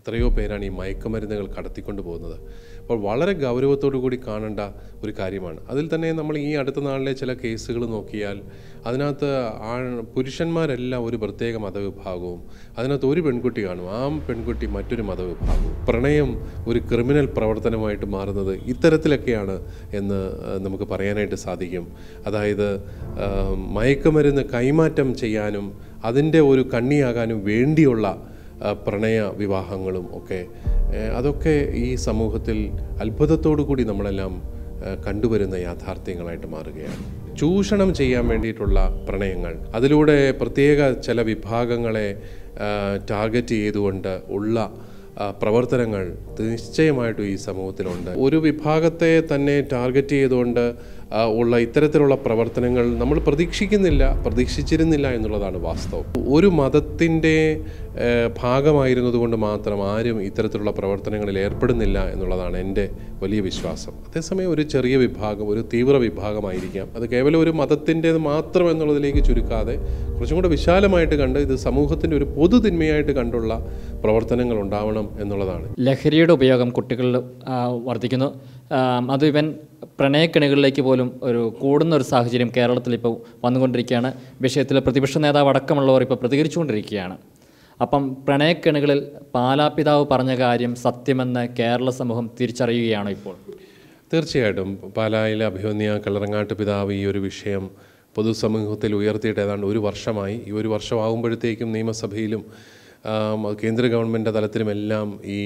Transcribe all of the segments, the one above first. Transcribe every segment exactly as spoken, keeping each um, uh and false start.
എത്രയോ പേരാണ് ഈ മയക്കുമരുന്നുകൾ കടത്തിക്കൊണ്ട് പോകുന്നത്. അപ്പോൾ വളരെ ഗൗരവത്തോടു കൂടി കാണേണ്ട ഒരു കാര്യമാണ്. അതിൽ തന്നെ നമ്മൾ ഈ അടുത്ത നാളിലെ ചില കേസുകൾ നോക്കിയാൽ അതിനകത്ത് ആ പുരുഷന്മാരെല്ലാം ഒരു പ്രത്യേക മതവിഭാഗവും അതിനകത്ത് ഒരു പെൺകുട്ടി കാണും, ആ പെൺകുട്ടി മറ്റൊരു മതവിഭാഗവും. പ്രണയം ഒരു ക്രിമിനൽ പ്രവർത്തനമായിട്ട് മാറുന്നത് ഇത്തരത്തിലൊക്കെയാണ് എന്ന് നമുക്ക് പറയാനായിട്ട് സാധിക്കും. അതായത് മയക്കുമരുന്ന് കൈമാറ്റം ചെയ്യാനും അതിൻ്റെ ഒരു കണ്ണിയാകാനും വേണ്ടിയുള്ള പ്രണയ വിവാഹങ്ങളും ഒക്കെ അതൊക്കെ ഈ സമൂഹത്തിൽ അത്ഭുതത്തോടു കൂടി നമ്മളെല്ലാം കണ്ടുവരുന്ന യാഥാർത്ഥ്യങ്ങളായിട്ട് മാറുകയാണ്. ചൂഷണം ചെയ്യാൻ വേണ്ടിയിട്ടുള്ള പ്രണയങ്ങൾ, അതിലൂടെ പ്രത്യേക ചില വിഭാഗങ്ങളെ ടാർഗറ്റ് ചെയ്തുകൊണ്ട് ഉള്ള പ്രവർത്തനങ്ങൾ നിശ്ചയമായിട്ടും ഈ സമൂഹത്തിലുണ്ട്. ഒരു വിഭാഗത്തെ തന്നെ ടാർഗറ്റ് ചെയ്തുകൊണ്ട് ഉള്ള ഇത്തരത്തിലുള്ള പ്രവർത്തനങ്ങൾ നമ്മൾ പ്രതീക്ഷിക്കുന്നില്ല പ്രതീക്ഷിച്ചിരുന്നില്ല എന്നുള്ളതാണ് വാസ്തവം. ഒരു മതത്തിൻ്റെ ഭാഗമായിരുന്നതുകൊണ്ട് മാത്രം ആരും ഇത്തരത്തിലുള്ള പ്രവർത്തനങ്ങളിൽ ഏർപ്പെടുന്നില്ല എന്നുള്ളതാണ് എൻ്റെ വലിയ വിശ്വാസം. അതേസമയം ഒരു ചെറിയ വിഭാഗം, ഒരു തീവ്ര വിഭാഗമായിരിക്കാം, അത് കേവലം ഒരു മതത്തിൻ്റേത് മാത്രം എന്നുള്ളതിലേക്ക് ചുരുക്കാതെ കുറച്ചും കൂടെ വിശാലമായിട്ട് കണ്ട് ഇത് സമൂഹത്തിൻ്റെ ഒരു പൊതുതിന്മയായിട്ട് കണ്ടുള്ള പ്രവർത്തനങ്ങൾ ഉണ്ടാവണം എന്നുള്ളതാണ്. ലഹരിയുടെ ഉപയോഗം കുട്ടികളിൽ വർദ്ധിക്കുന്നു. അത് ഇവൻ പ്രണയക്കെണികളിലേക്ക് പോലും ഒരു കൂടുന്ന ഒരു സാഹചര്യം കേരളത്തിൽ ഇപ്പോൾ വന്നുകൊണ്ടിരിക്കുകയാണ്. വിഷയത്തിൽ പ്രതിപക്ഷ നേതാവ് അടക്കമുള്ളവർ ഇപ്പോൾ പ്രതികരിച്ചുകൊണ്ടിരിക്കുകയാണ്. അപ്പം പ്രണയക്കെണികളിൽ പാലാപിതാവ് പറഞ്ഞ കാര്യം സത്യമെന്ന് കേരള സമൂഹം തിരിച്ചറിയുകയാണോ ഇപ്പോൾ? തീർച്ചയായിട്ടും പാലായിലെ അഭിമന്യ കളറങ്ങാട്ട് പിതാവ് ഈ ഒരു വിഷയം പൊതുസമൂഹത്തിൽ ഉയർത്തിയിട്ട് ഏതാണ്ട് ഒരു വർഷമായി. ഈ ഒരു വർഷമാകുമ്പോഴത്തേക്കും നിയമസഭയിലും കേന്ദ്ര ഗവൺമെൻറ് തലത്തിലുമെല്ലാം ഈ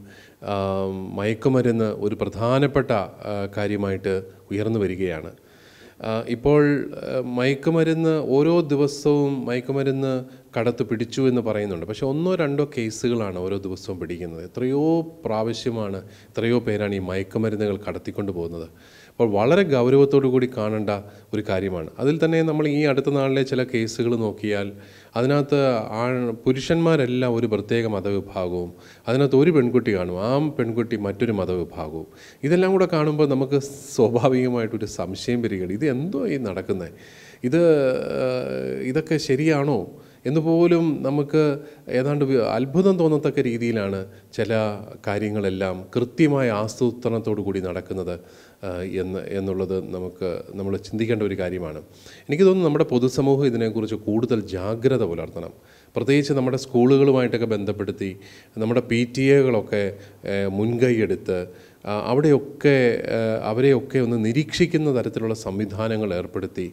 മയക്കുമരുന്ന് ഒരു പ്രധാനപ്പെട്ട കാര്യമായിട്ട് ഉയർന്നു വരികയാണ്. ഇപ്പോൾ മയക്കുമരുന്ന് ഓരോ ദിവസവും മയക്കുമരുന്ന് കടത്ത് പിടിച്ചു എന്ന് പറയുന്നുണ്ട്. പക്ഷേ ഒന്നോ രണ്ടോ കേസുകളാണ് ഓരോ ദിവസവും പിടിക്കുന്നത്. എത്രയോ പ്രാവശ്യമാണ് എത്രയോ പേരാണ് ഈ മയക്കുമരുന്നുകൾ കടത്തിക്കൊണ്ട് പോകുന്നത്. അപ്പോൾ വളരെ ഗൗരവത്തോടു കൂടി കാണേണ്ട ഒരു കാര്യമാണ്. അതിൽ തന്നെ നമ്മൾ ഈ അടുത്ത നാളിലെ ചില കേസുകൾ നോക്കിയാൽ അതിനകത്ത് ആ പുരുഷന്മാരെല്ലാം ഒരു പ്രത്യേക മതവിഭാഗവും അതിനകത്ത് ഒരു പെൺകുട്ടി കാണും, ആ പെൺകുട്ടി മറ്റൊരു മതവിഭാഗവും. ഇതെല്ലാം കൂടെ കാണുമ്പോൾ നമുക്ക് സ്വാഭാവികമായിട്ടൊരു സംശയം വരികയാണ്, ഇത് എന്തോ ഈ നടക്കുന്നത്, ഇത് ഇതൊക്കെ ശരിയാണോ എന്നുപോലും നമുക്ക് ഏതാണ്ട് അത്ഭുതം തോന്നത്തക്ക രീതിയിലാണ് ചില കാര്യങ്ങളെല്ലാം കൃത്യമായ ആസൂത്രണത്തോടു കൂടി നടക്കുന്നത് എന്ന് എന്നുള്ളത് നമുക്ക് നമ്മൾ ചിന്തിക്കേണ്ട ഒരു കാര്യമാണ്. എനിക്ക് തോന്നുന്നു നമ്മുടെ പൊതുസമൂഹം ഇതിനെക്കുറിച്ച് കൂടുതൽ ജാഗ്രത പുലർത്തണം. പ്രത്യേകിച്ച് നമ്മുടെ സ്കൂളുകളുമായിട്ടൊക്കെ ബന്ധപ്പെടുത്തി നമ്മുടെ പി ടി എകളൊക്കെ മുൻകൈയെടുത്ത് അവിടെയൊക്കെ അവരെയൊക്കെ ഒന്ന് നിരീക്ഷിക്കുന്ന തരത്തിലുള്ള സംവിധാനങ്ങൾ ഏർപ്പെടുത്തി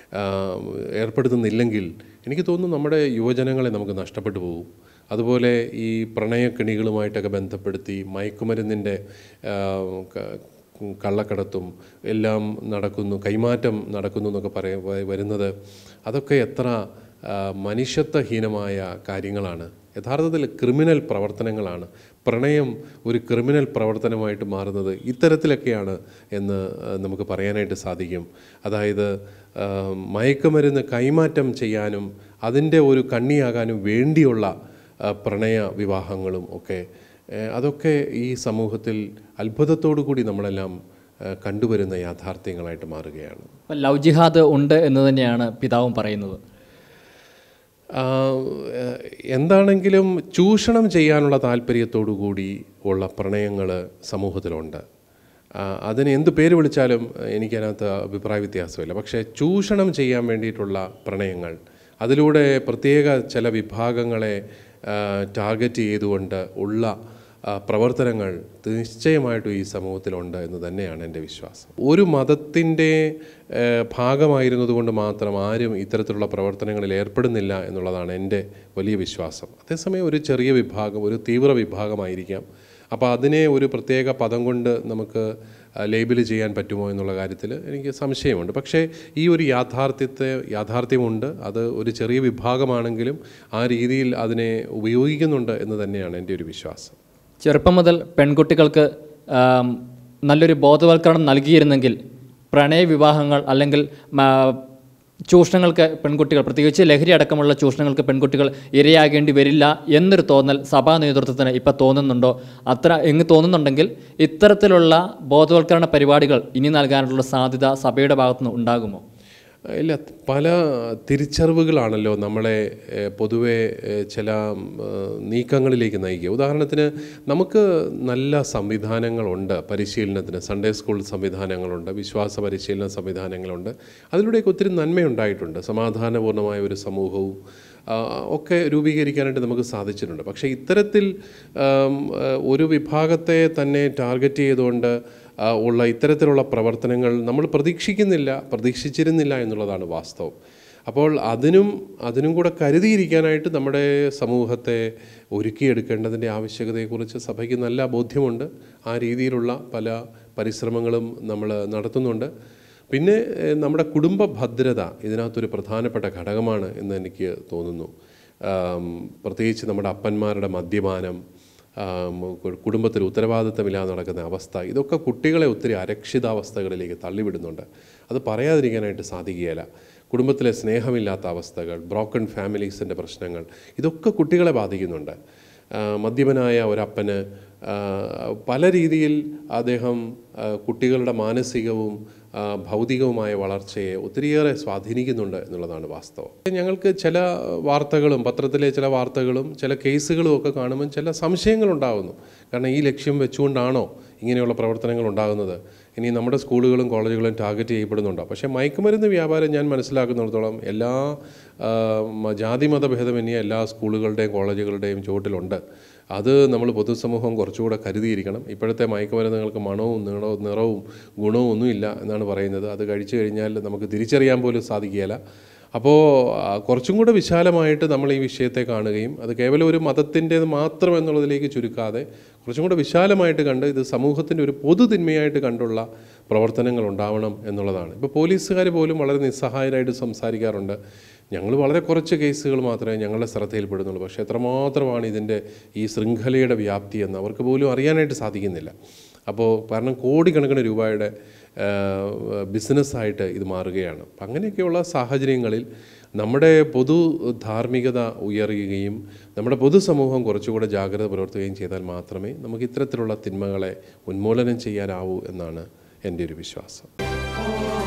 ഏർപ്പെടുത്തുന്നില്ലെങ്കിൽ എനിക്ക് തോന്നുന്നു നമ്മുടെ യുവജനങ്ങളെ നമുക്ക് നഷ്ടപ്പെട്ടു പോകും. അതുപോലെ ഈ പ്രണയക്കെണികളുമായിട്ടൊക്കെ ബന്ധപ്പെടുത്തി മയക്കുമരുന്നിൻ്റെ കള്ളക്കടത്തും എല്ലാം നടക്കുന്നു, കൈമാറ്റം നടക്കുന്നു എന്നൊക്കെ പറയ വരുന്നത് അതൊക്കെ എത്ര മനുഷ്യത്വഹീനമായ കാര്യങ്ങളാണ്. യഥാർത്ഥത്തിൽ ക്രിമിനൽ പ്രവർത്തനങ്ങളാണ്. പ്രണയം ഒരു ക്രിമിനൽ പ്രവർത്തനമായിട്ട് മാറുന്നത് ഇത്തരത്തിലൊക്കെയാണ് എന്ന് നമുക്ക് പറയാനായിട്ട് സാധിക്കും. അതായത് മയക്കുമരുന്ന് കൈമാറ്റം ചെയ്യാനും അതിൻ്റെ ഒരു കണ്ണിയാകാനും വേണ്ടിയുള്ള പ്രണയ വിവാഹങ്ങളും ഒക്കെ അതൊക്കെ ഈ സമൂഹത്തിൽ അത്ഭുതത്തോടു കൂടി നമ്മളെല്ലാം കണ്ടുവരുന്ന യാഥാർത്ഥ്യങ്ങളായിട്ട് മാറുകയാണ്. ലവ് ജിഹാദ് ഉണ്ട് എന്ന് തന്നെയാണ് പിതാവും പറയുന്നത്. എന്താണെങ്കിലും ചൂഷണം ചെയ്യാനുള്ള താല്പര്യത്തോടു കൂടി ഉള്ള പ്രണയങ്ങൾ സമൂഹത്തിലുണ്ട്. അതിന് എന്ത് പേര് വിളിച്ചാലും എനിക്കതിനകത്ത് അഭിപ്രായ വ്യത്യാസമില്ല. പക്ഷേ ചൂഷണം ചെയ്യാൻ വേണ്ടിയിട്ടുള്ള പ്രണയങ്ങൾ, അതിലൂടെ പ്രത്യേക ചില വിഭാഗങ്ങളെ ടാർഗറ്റ് ചെയ്തുകൊണ്ട് ഉള്ള പ്രവർത്തനങ്ങൾ നിശ്ചയമായിട്ടും ഈ സമൂഹത്തിലുണ്ട് എന്ന് തന്നെയാണ് എൻ്റെ വിശ്വാസം. ഒരു മതത്തിൻ്റെ ഭാഗമായിരുന്നതുകൊണ്ട് മാത്രം ആരും ഇത്തരത്തിലുള്ള പ്രവർത്തനങ്ങളിൽ ഏർപ്പെടുന്നില്ല എന്നുള്ളതാണ് എൻ്റെ വലിയ വിശ്വാസം. അതേസമയം ഒരു ചെറിയ വിഭാഗം, ഒരു തീവ്ര വിഭാഗമായിരിക്കാം. അപ്പോൾ അതിനെ ഒരു പ്രത്യേക പദം കൊണ്ട് നമുക്ക് ലേബിൾ ചെയ്യാൻ പറ്റുമോ എന്നുള്ള കാര്യത്തിൽ എനിക്ക് സംശയമുണ്ട്. പക്ഷേ ഈ ഒരു യാഥാർത്ഥ്യത്തെ യാഥാർത്ഥ്യമുണ്ട്. അത് ഒരു ചെറിയ വിഭാഗമാണെങ്കിലും ആ രീതിയിൽ അതിനെ ഉപയോഗിക്കുന്നുണ്ട് എന്ന് തന്നെയാണ് എൻ്റെ ഒരു വിശ്വാസം. ചെറുപ്പം മുതൽ പെൺകുട്ടികൾക്ക് നല്ലൊരു ബോധവൽക്കരണം നൽകിയിരുന്നെങ്കിൽ പ്രണയവിവാഹങ്ങൾ അല്ലെങ്കിൽ ചൂഷണങ്ങൾക്ക് പെൺകുട്ടികൾ, പ്രത്യേകിച്ച് ലഹരി അടക്കമുള്ള ചൂഷണങ്ങൾക്ക് പെൺകുട്ടികൾ ഇരയാകേണ്ടി വരില്ല എന്നൊരു തോന്നൽ സഭാ നേതൃത്വത്തിന് ഇപ്പോൾ തോന്നുന്നുണ്ടോ? അത്ര എങ്ങ് തോന്നുന്നുണ്ടെങ്കിൽ ഇത്തരത്തിലുള്ള ബോധവൽക്കരണ പരിപാടികൾ ഇനി നൽകാനുള്ള സാധ്യത സഭയുടെ ഭാഗത്തുനിന്ന് ഉണ്ടാകുമോ? ഇല്ല, പല തിരിച്ചറിവുകളാണല്ലോ നമ്മളെ പൊതുവെ ചില നീക്കങ്ങളിലേക്ക് നയിക്കുക. ഉദാഹരണത്തിന് നമുക്ക് നല്ല സംവിധാനങ്ങളുണ്ട് പരിശീലനത്തിന്. സൺഡേ സ്കൂൾ സംവിധാനങ്ങളുണ്ട്, വിശ്വാസ പരിശീലന സംവിധാനങ്ങളുണ്ട്. അതിലൂടെയൊക്കെ ഒത്തിരി നന്മയുണ്ടായിട്ടുണ്ട്. സമാധാനപൂർണ്ണമായ ഒരു സമൂഹവും ഒക്കെ രൂപീകരിക്കാനായിട്ട് നമുക്ക് സാധിച്ചിട്ടുണ്ട്. പക്ഷേ ഇത്തരത്തിൽ ഒരു വിഭാഗത്തെ തന്നെ ടാർഗറ്റ് ചെയ്തുകൊണ്ട് ഉള്ള ഇത്തരത്തിലുള്ള പ്രവർത്തനങ്ങൾ നമ്മൾ പ്രതീക്ഷിക്കുന്നില്ല പ്രതീക്ഷിച്ചിരുന്നില്ല എന്നുള്ളതാണ് വാസ്തവം. അപ്പോൾ അതിനും അതിനും കൂടെ കരുതിയിരിക്കാനായിട്ട് നമ്മുടെ സമൂഹത്തെ ഒരുക്കിയെടുക്കേണ്ടതിൻ്റെ ആവശ്യകതയെക്കുറിച്ച് സഭയ്ക്ക് നല്ല ബോധ്യമുണ്ട്. ആ രീതിയിലുള്ള പല പരിശ്രമങ്ങളും നമ്മൾ നടത്തുന്നുണ്ട്. പിന്നെ നമ്മുടെ കുടുംബ ഭദ്രത ഇതിനകത്തൊരു പ്രധാനപ്പെട്ട ഘടകമാണ് എന്ന് എനിക്ക് തോന്നുന്നു. പ്രത്യേകിച്ച് നമ്മുടെ അപ്പന്മാരുടെ മദ്യപാനം, കുടുംബത്തിൽ ഉത്തരവാദിത്തമില്ലാതെ നടക്കുന്ന അവസ്ഥ, ഇതൊക്കെ കുട്ടികളെ ഒത്തിരി അരക്ഷിതാവസ്ഥകളിലേക്ക് തള്ളിവിടുന്നുണ്ട്. അത് പറയാതിരിക്കാനായിട്ട് സാധിക്കുകയില്ല. കുടുംബത്തിലെ സ്നേഹമില്ലാത്ത അവസ്ഥകൾ, ബ്രോക്കൺ ഫാമിലീസിൻ്റെ പ്രശ്നങ്ങൾ, ഇതൊക്കെ കുട്ടികളെ ബാധിക്കുന്നുണ്ട്. മദ്യപനായ ഒരപ്പന് പല രീതിയിൽ അദ്ദേഹം കുട്ടികളുടെ മാനസികവും ഭൗതികവുമായ വളർച്ചയെ ഒത്തിരിയേറെ സ്വാധീനിക്കുന്നുണ്ട് എന്നുള്ളതാണ് വാസ്തവം. ഞങ്ങൾക്ക് ചില വാർത്തകളും പത്രത്തിലെ ചില വാർത്തകളും ചില കേസുകളും ഒക്കെ കാണുമ്പോൾ ചില സംശയങ്ങളുണ്ടാകുന്നു. കാരണം ഈ ലക്ഷ്യം വെച്ചുകൊണ്ടാണോ ഇങ്ങനെയുള്ള പ്രവർത്തനങ്ങൾ ഉണ്ടാകുന്നത്? ഇനി നമ്മുടെ സ്കൂളുകളും കോളേജുകളും ടാർഗറ്റ് ചെയ്യപ്പെടുന്നുണ്ടോ? പക്ഷേ മയക്കുമരുന്ന് വ്യാപാരം ഞാൻ മനസ്സിലാക്കുന്നിടത്തോളം എല്ലാ ജാതി മതഭേദമന്യേ എല്ലാ സ്കൂളുകളുടെയും കോളേജുകളുടെയും ചുവട്ടിലുണ്ട്. അത് നമ്മൾ പൊതുസമൂഹം കുറച്ചുകൂടെ കരുതിയിരിക്കണം. ഇപ്പോഴത്തെ മയക്കുമരുന്നുകൾക്ക് മണവും നിറവും നിറവും ഗുണവും ഒന്നുമില്ല എന്നാണ് പറയുന്നത്. അത് കഴിച്ചു കഴിഞ്ഞാൽ നമുക്ക് തിരിച്ചറിയാൻ പോലും സാധിക്കുകയില്ല. അപ്പോൾ കുറച്ചും കൂടെ വിശാലമായിട്ട് നമ്മൾ ഈ വിഷയത്തെ കാണുകയും അത് കേവലം ഒരു മതത്തിൻ്റേത് മാത്രം എന്നുള്ളതിലേക്ക് ചുരുക്കാതെ കുറച്ചും കൂടെ വിശാലമായിട്ട് കണ്ട് ഇത് സമൂഹത്തിൻ്റെ ഒരു പൊതുതിന്മയായിട്ട് കണ്ടുള്ള പ്രവർത്തനങ്ങൾ ഉണ്ടാവണം എന്നുള്ളതാണ്. ഇപ്പോൾ പോലീസുകാർ പോലും വളരെ നിസ്സഹായരായിട്ട് സംസാരിക്കാറുണ്ട്. ഞങ്ങൾ വളരെ കുറച്ച് കേസുകൾ മാത്രമേ ഞങ്ങളുടെ ശ്രദ്ധയിൽപ്പെടുന്നുള്ളൂ. പക്ഷേ എത്രമാത്രമാണ് ഇതിൻ്റെ ഈ ശൃംഖലയുടെ വ്യാപ്തി എന്ന് അവർക്ക് പോലും അറിയാനായിട്ട് സാധിക്കുന്നില്ല. അപ്പോൾ കാരണം കോടിക്കണക്കിന് രൂപയുടെ ബിസിനസ്സായിട്ട് ഇത് മാറുകയാണ്. അപ്പം അങ്ങനെയൊക്കെയുള്ള സാഹചര്യങ്ങളിൽ നമ്മുടെ പൊതു ധാർമ്മികത ഉയരുകയും നമ്മുടെ പൊതുസമൂഹം കുറച്ചുകൂടെ ജാഗ്രത പുലർത്തുകയും ചെയ്താൽ മാത്രമേ നമുക്ക് ഇത്തരത്തിലുള്ള തിന്മകളെ ഉന്മൂലനം ചെയ്യാനാവൂ എന്നാണ് എൻ്റെ ഒരു വിശ്വാസം.